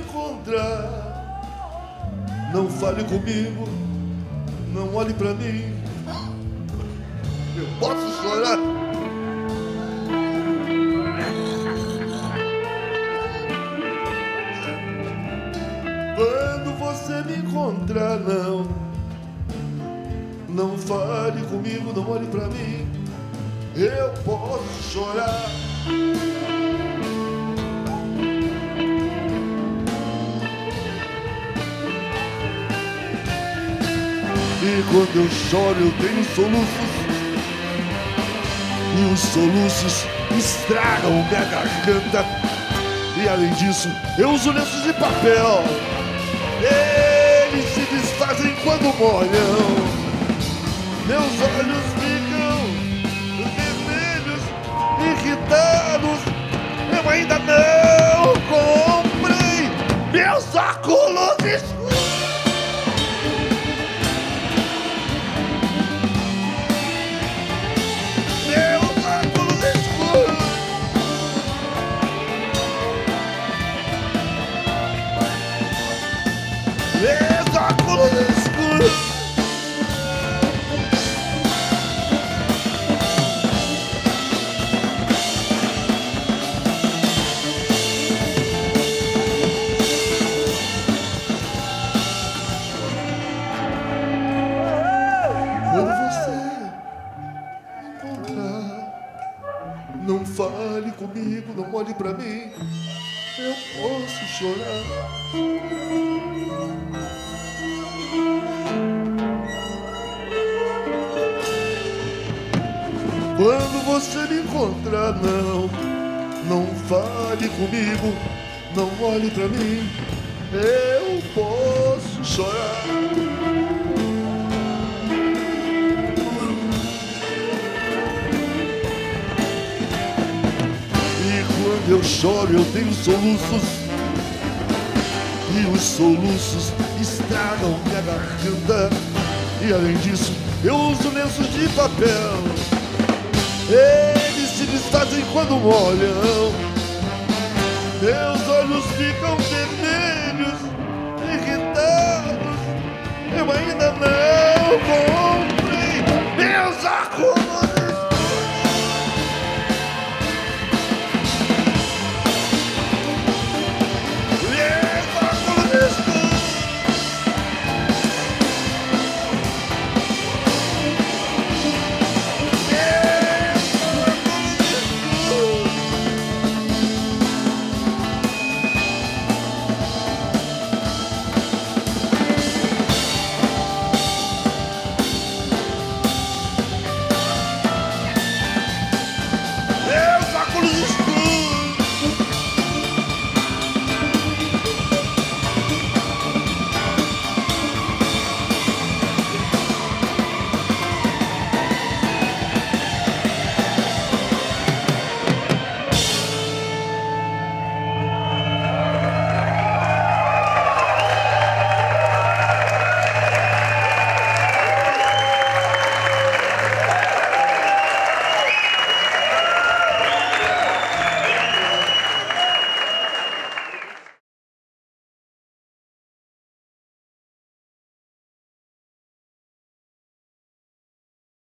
encontrar, não fale comigo, não olhe pra mim. Eu posso chorar. Quando você me encontrar, não fale comigo, não olhe pra mim. Eu posso chorar. E quando eu choro eu tenho soluços, e os soluços estragam minha garganta. E além disso, eu uso lenços de papel, eles se desfazem quando molham. Meus olhos ficam vermelhos, irritados. Eu ainda não comprei meus óculos escuros. Meus óculos escuros. Meus óculos escuros. Não fale comigo, não olhe pra mim. Eu posso chorar. Quando você me encontrar, não fale comigo, não olhe pra mim. Eu posso chorar. Quando eu choro eu tenho soluços, e os soluços estragam minha garganta. E além disso, eu uso lenços de papel, eles se desfazem quando molham. Meus olhos ficam vermelhos,